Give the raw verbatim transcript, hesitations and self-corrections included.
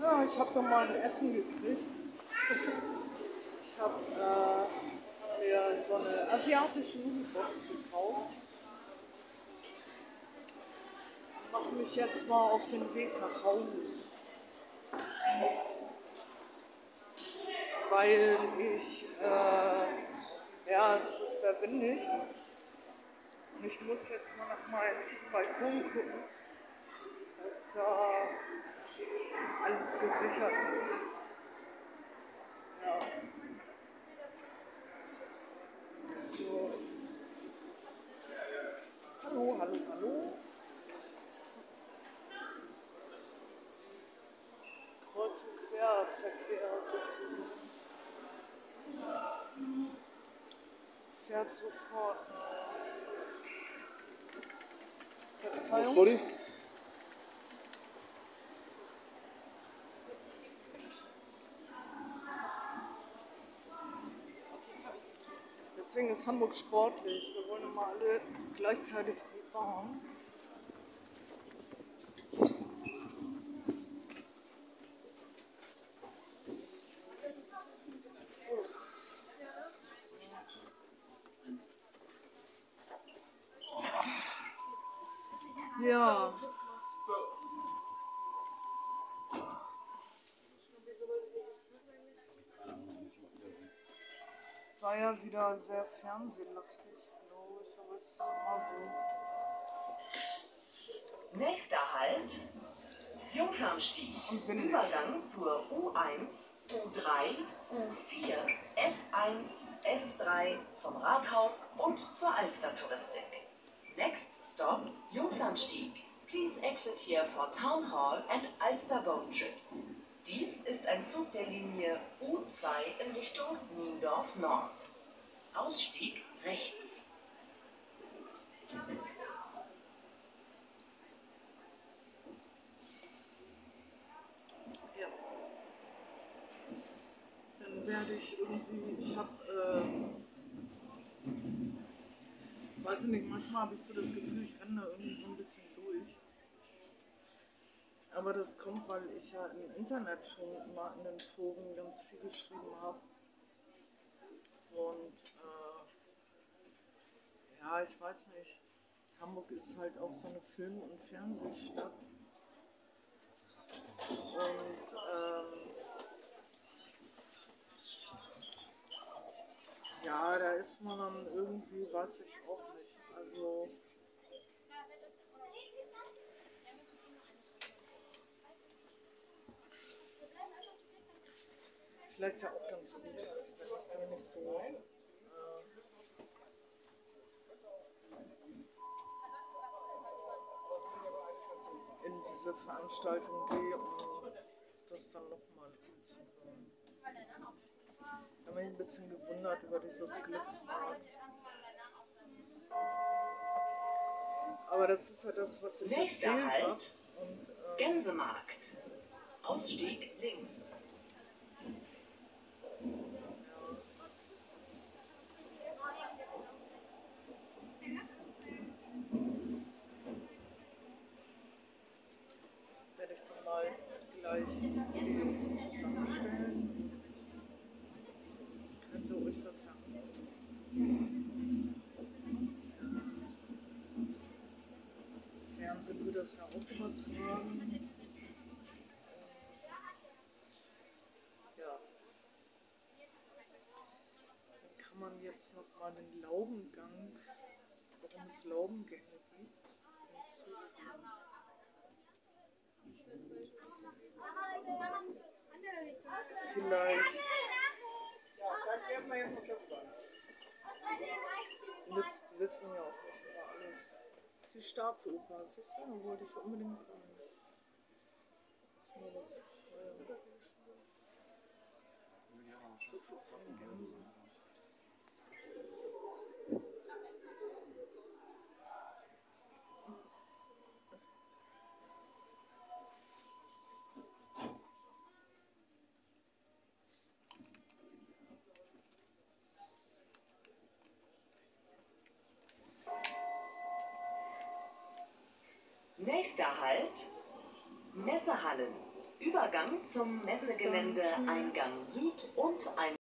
Ja, ich habe noch mal ein Essen gekriegt. Ich habe äh, mir so eine asiatische Nudelbox gekauft. Ich mache mich jetzt mal auf den Weg nach Hause. Weil ich, äh, ja, es ist sehr windig. Und ich muss jetzt mal nach meinem Balkon gucken, dass da alles gesichert ist. Ja. So. Hallo, hallo, hallo. Kreuz- und Querverkehr sozusagen. Fährt sofort. Verzeihung. Oh, sorry. Deswegen ist Hamburg sportlich. Wir wollen immer alle gleichzeitig in die Bahn. Ja. War ja wieder sehr fernsehlastig, glaube ich, aber es ist immer so. Nächster Halt, Jungfernstieg. Übergang zur U eins, U drei, U vier, S eins, S drei vom Rathaus und zur Alster-Touristik. Next stop, Jungfernstieg. Please exit here for Town Hall and Alster Boat Trips. Dies ist ein Zug der Linie U zwei in Richtung Niendorf Nord. Ausstieg rechts. Ja. Dann werde ich irgendwie, ich habe, äh, weiß ich nicht, manchmal habe ich so das Gefühl, ich renne da irgendwie so ein bisschen durch. Aber das kommt, weil ich ja im Internet schon immer in den Foren ganz viel geschrieben habe. Und äh, ja, ich weiß nicht, Hamburg ist halt auch so eine Film- und Fernsehstadt. Und ähm, ja, da ist man dann irgendwie, weiß ich auch nicht. Also vielleicht ja auch ganz gut, wenn ich dann nicht so äh, in diese Veranstaltung gehe, um das dann nochmal anzuhören. Ich habe mich ein bisschen gewundert über dieses Glücksrad. Aber das ist ja das, was ich Nächster erzählt habe. Halt, Und äh, Gänsemarkt. Ausstieg links. werde ich dann mal gleich Videos zusammenstellen. Könnt ihr euch das sagen? Fernsehen würde das ja auch übertragen. Ja. Dann kann man jetzt noch mal den Laubengang, warum es Laubengänge gibt, hinzufügen. Vielleicht nützt Wissen ja auch nicht immer alles. Die Staatsoper, siehst du, da wollte ich unbedingt rein. Ist mir aber zu voll. So viel zum Gänse. Nächster Halt, Messehallen. Übergang zum Messegelände Bis dann, tschüss. Eingang Süd und Eingang